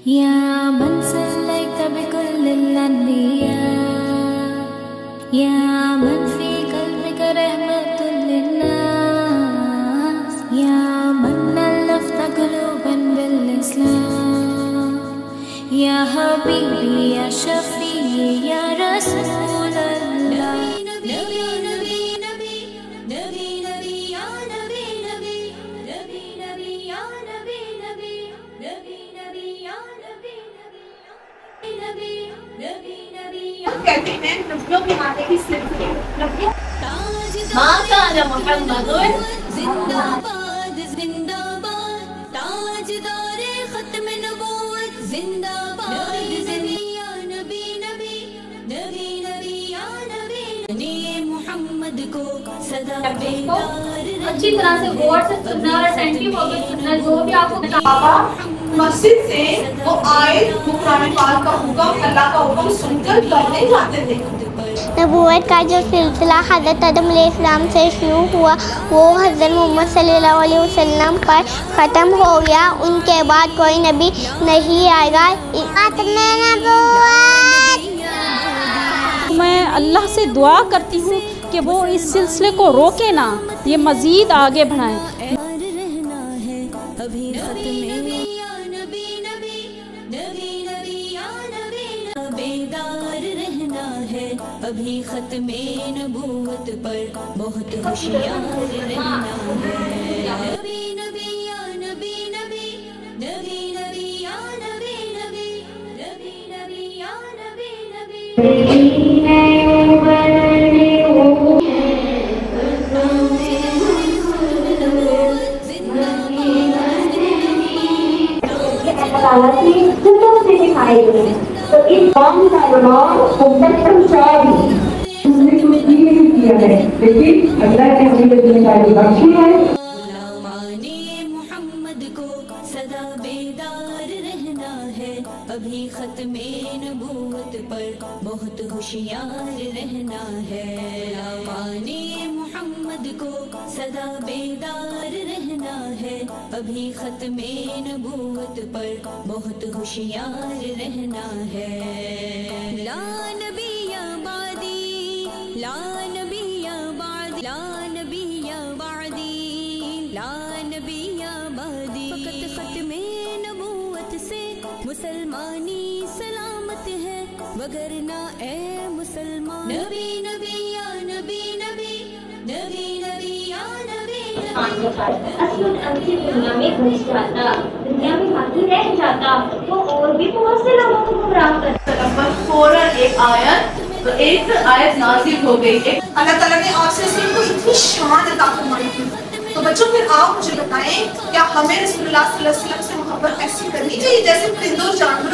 يا من سليت بكل الأنبياء، يا من في قلبك رحمة للناس، يا من ألفت قلوبا بالإسلام، يا حبيبي يا شفيعي يا رسول الله. کہتے ہیں نبیوں کے آنے کی سلسلے ماں کان محمد زندہ باد زندہ باد تاجدار ختم نبوت زندہ باد زندہ یا نبی نبی نبی نبی یا نبی نبی محمد کو صدا بیدار اچھی طرح سے غور سے سننا اور اٹینٹیو ہو کے سننا جو بھی آپ کو بابا مسجد سے وہ آئے قرآن پاک کا حکم اللہ کا حکم سن کر پڑھنے جاتے تھے. نبوت کا جو سلسلہ حضرت آدم علیہ السلام سے شروع ہوا وہ حضرت محمد صلی اللہ علیہ وسلم پر ختم ہو گیا. ان کے بعد کوئی نبی نہیں آئے گا. میں اللہ سے دعا کرتی ہوں کہ وہ اس سلسلے کو روکے نہ، یہ مزید آگے بڑھائیں. ابھی ختم نبوت پر بہت ہوشیار رہنا ہے. نبی نبی یا نبی نبی نبی نبی یا نبی نبی نبی نبی یا نبی نبی. تو اس قوم کا نام مقدم شاعری ہم نے تو یہ بھی کیا ہے لیکن اللہ نے ہمیں یہ ذمہ داری بخشی ہے. غلامان محمد کو سدا بیدار رہنا ہے. ابھی ختم نبوت پر بہت ہوشیار رہنا ہے. غلامان محمد کو سدا بیدار رہنا ہے. ابھی ختم نبوت پر بہت ہوشیار رہنا ہے. لا نبی بعدی لا نبی بعدی لا نبی بعدی لا نبی بعدی. فقط ختم نبوت سے مسلمانی سلامت ہے وگرنہ اے مسلمان. نبی نبی یا نبی نبی نبی نبی یا نبی اصل دنیا میں گھس جاتا، دنیا میں باقی رہ جاتا تو اور بھی بہت سے لوگوں کو گمراہ کرتا. فوراً ایک آیت نازل ہو گئی. اللہ تعالیٰ نے آپ سے کو اتنی شان عطا فرمائی تھی. تو بچوں پھر آپ مجھے بتائیں کیا ہمیں رسول اللہ صلی اللہ علیہ وسلم سے محبت ایسی کرنی چاہیے جیسے پرندوں اور جانوروں.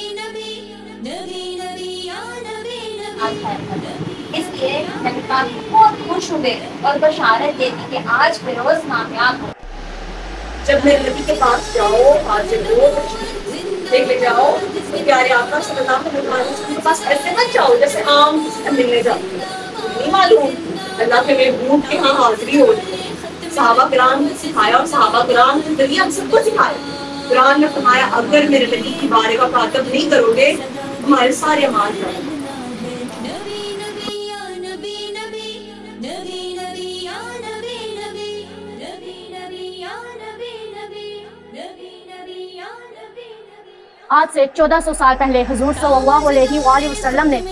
اس لیے نبی پاک بہت خوش ہوئے اور بشارت دیتی کہ آج فیروز کامیاب ہو. جب میرے نبی کے پاس جاؤ حاضر ہو لے کے جاؤ تو پیارے آقا صلی اللہ علیہ وسلم کے پاس ایسے مت جاؤ جیسے عام کسی سے ملنے جاؤ. نہیں معلوم اللہ کے محبوب کے ہاں حاضری ہو. صحابہ کرام نے سکھایا اور صحابہ کرام کے ذریعے ہم سب کو سکھایا. قرآن نے فرمایا اگر میرے نبی کی بارے کا مخاطب نہیں کرو گے تمہارے سارے اعمال جائیں. آج سے 1400 سال پہلے حضور صلی اللہ علیہ وآلہ وسلم نے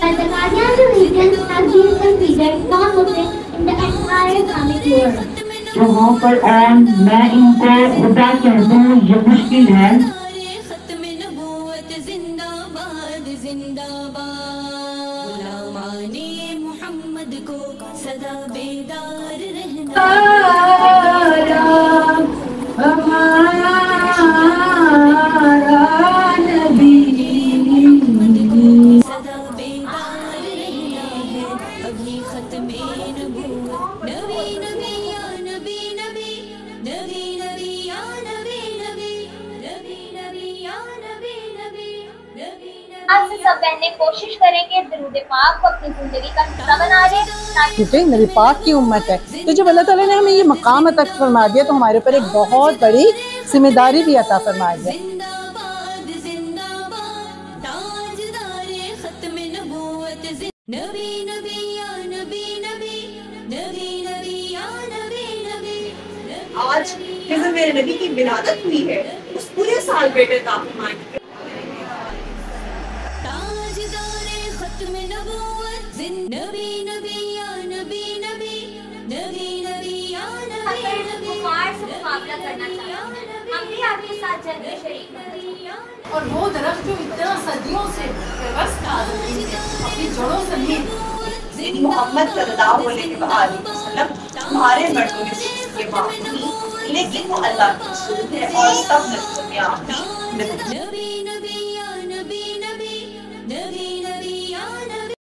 جہاں پر میں ان کو خدا کہتا ہوں یہ مشکل ہے. ختم نبوت زندہ باد زندہ باد. غلامان محمد کو سدا بیدار رہنا سدا بیدار رہنا ہے. ابھی ختم نبوت. نبی نبی یا نبی نبی نبی نبی یا نبی نبی نبی نبی یا نبی نبی نبی. آج سے سب بہنیں کوشش کریں کہ درود پاک کو اپنی زندگی کا حصہ بنا لیں. کیونکہ نبی پاک کی امت ہے تو جب اللہ تعالیٰ نے ہمیں یہ مقام عطا فرما دیا تو ہمارے اوپر ایک بہت بڑی ذمہ داری بھی عطا فرما دیا. زندہ باد زندہ آج جس دن میرے نبی کی ولادت ہوئی ہے اس پورے سال بیٹے کا فرمائیں گے. ختم نبوت نبی نبی یا نبی نبی نبی نبی یا نبی نبی کفار سے مقابلہ کرنا چاہتے ہیں. ہم بھی آپ کے ساتھ جنگ میں شریک ہیں. اور وہ درخت جو اتنا صدیوں سے پیوست تھا اپنی جڑوں سمیت محمد صلی اللہ علیہ وسلم تمہارے مردوں میں سے کے بعد لیکن وہ اللہ کے رسول ہے اور سب نبیوں میں آخری نبی.